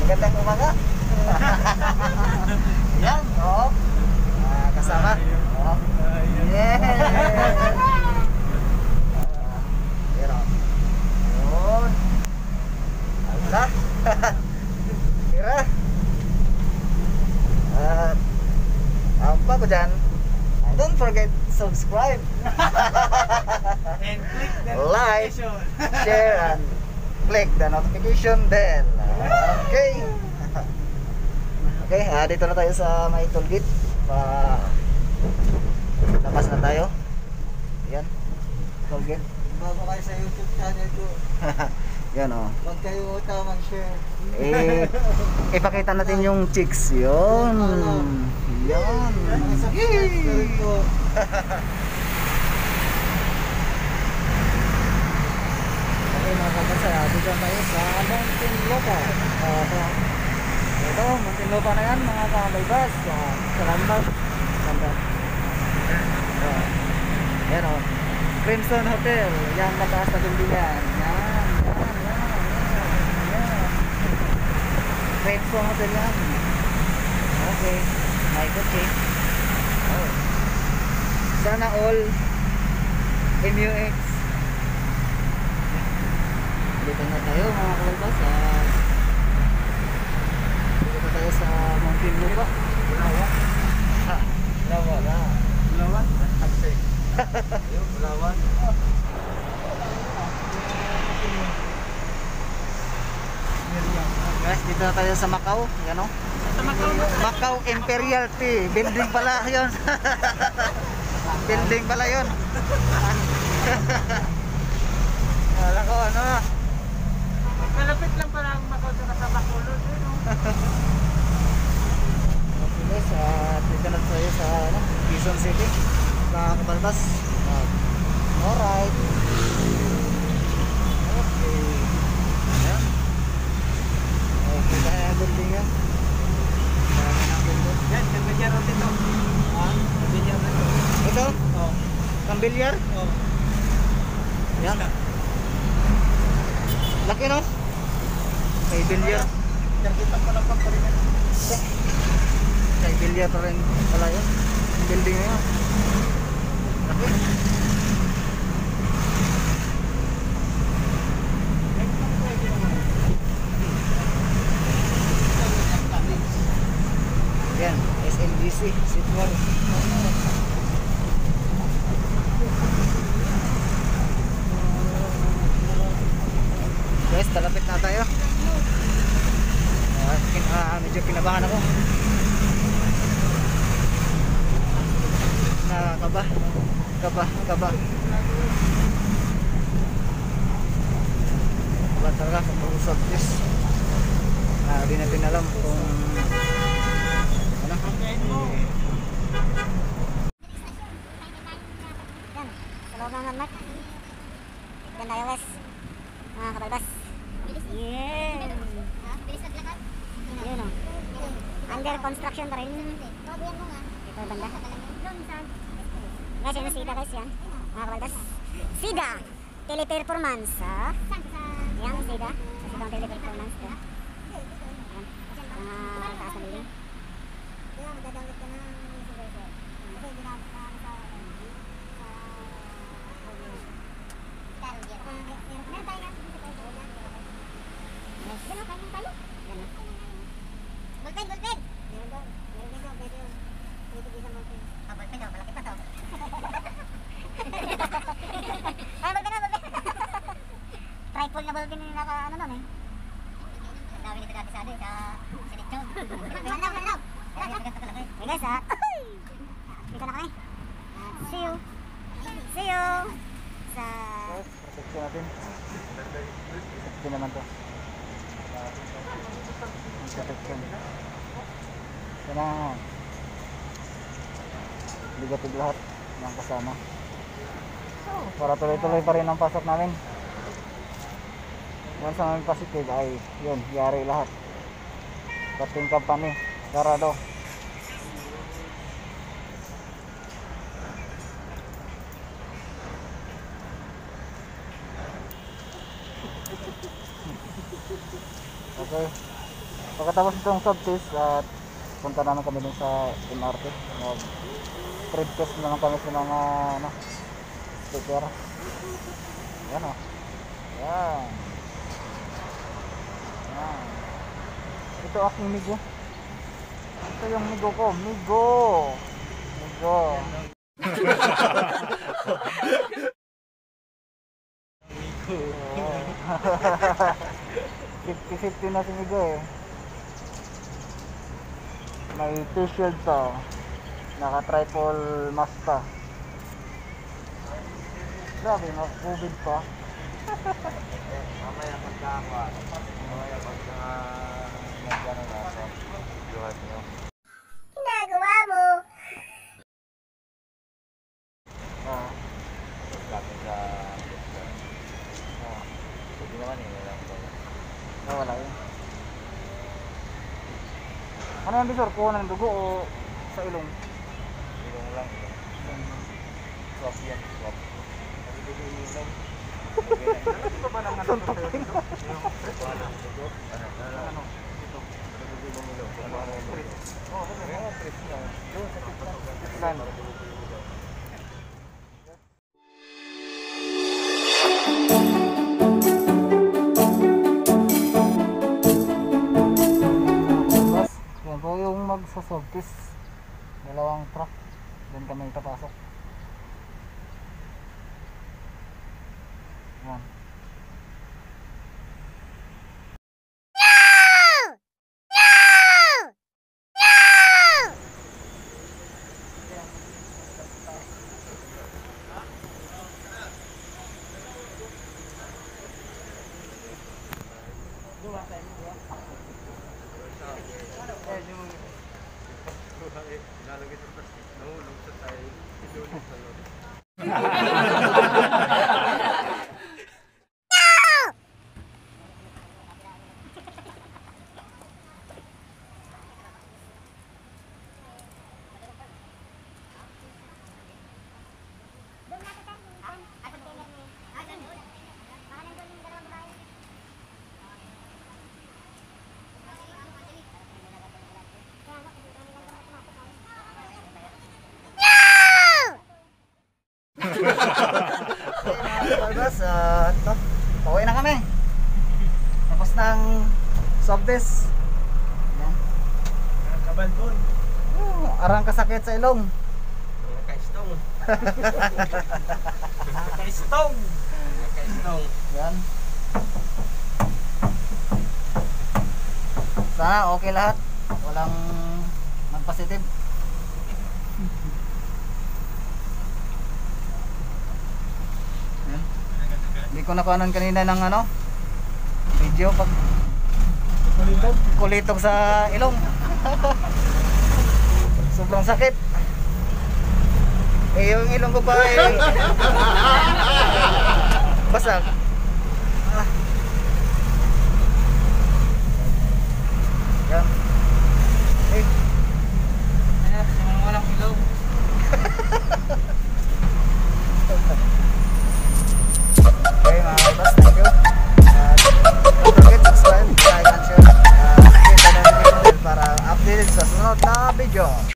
Gandang umaga. Yan, oh. Kasama. Oh. Yeah. Pero. Yun. Allah. Kira. Apa ko dyan? Don't forget subscribe. And click the Like, notification. share, and click the notification bell. Okay. Okay, dito na tayo sa may toll gate. Labas na tayo. Ayan, toll gate. Bago kayo sa YouTube channel ko, Yan o. huwag kayo mag-share. Ipakita natin yung chicks. Yun. Yan. Subscribe na rin po. Okay mga kabasa, dito tayo sa Muntinlupa. Ito, Muntinlupa na yan mga kabalbas. Sa Landmark. Ayan o. Crimson Hotel. Yan, mataas na building yan. Yan. Crimson Hotel yan. Okay. May kotse. Oh. Sana all MUX. Dito na tayo mga kabalbas. Dito tayo sa Muntinlupa. Bulawan. Bulawan. Bulawan? Taxi. Ayun, Bulawan. Guys, dito na tayo sa Macau. Yan o. Macau Imperial Tea. Building pala yun. Building pala yun. Wala ko ano. Malapit lang pala ang Macau sa Bacolod. Okay guys, dito na tayo sa Quezon City. Mga kabalbas. Alright. Okay. Ayan. Okay, kaya building yan. Dami ng building. Yan, kambilyar rin ito. Ha? Kambilyar rin ito. Ito? Oo. Kambilyar? Oo. Yan. Laki no? Kay bilyar. Kita pa lang pa rin. Kay bilyar pa rin pala yun. Yung building na yun. Laki. Yan, SMBC, Sitwar. Guys, talapit na tayo. Medyo kinabahan ako. Nakakaba. Kaba talaga kung mag-usap this. Di natin alam kung ano. Yan, sa loob ng landmark. Diyan tayo guys, mga kabalbas. Yeah. Yun o. Under construction pa rin. Ito banda. Guys, yun ang SIDA guys yan. Mga kabalbas. SIDA Teleperformance. Yan, SIDA. SIDA Teleperformance. Yan. Mga taas na building. Magda-download ka ng messenger ko. Kasi ginamit na ako sa meron tayo nga. Gano'n kayo tayo? Gano'n. Ballpen! Meron doon. Meron din doon. Pwede yun. Pwede din sa mountain. Ballpen daw. Malaki pa to. Ballpen. Tripod na ballpen yung naka ano doon eh. Ang dami nito dati sa ano sa Lechon. Ganaw. Hey guys ha. Dito na kami. See you sa protection natin. Protection naman to. Protection. Yan ang ligatid lahat ng kasama. Para tuloy-tuloy pa rin ang pasok namin. Once namin positive ay yun, yari lahat. Pating company, sarado. Okay. Pagkatapos itong swab test at punta naman kami dun sa MRT. Trade test naman kami sa mga ano, sticker. Yan o. Yan. Yan. Ito aking migo. Ito yung migo ko. Migo. Migo. 50-50 na si Migo eh. May T-shirt to. Naka-triple mask pa. Grabe, COVID pa. Mamaya pagkakawa. Mamaya pagka nagano na sa buhat nyo. Ginagawa mo. Ah. Kami sa hindi naman eh. Wala yun. Ano yan, Bisor? Kuha ng dugo o sa ilong? Ilong lang. Swap yan. Swap. Nagdugo yung ilong. Ito ba nang ano? Ano? Ito. Nagdugo yung ilong. Oo, press niya. Doon sa tiklan. Yan po yung magsa-swab test. Dalawang truck. Doon kami papasok. Yan. Boss, ito, pauwi na kami. Tapos ng swab test. Yan. Kabandon. Arang kasakit sa ilong. Nakaistong. Nakaistong. Nakaistong. Yan. Sana okay lahat. Walang nag-positive. Yan. Hindi ko nakuhanan kanina ng ano video pag kulitog sa ilong. Sobrang sakit. Eh yung ilong ko pa eh basag. Yan. Eh. Walang ilong. Okay mga boss, thank you. Don't forget to subscribe, like and share. Hit the notification bell para updated sa sunod na video.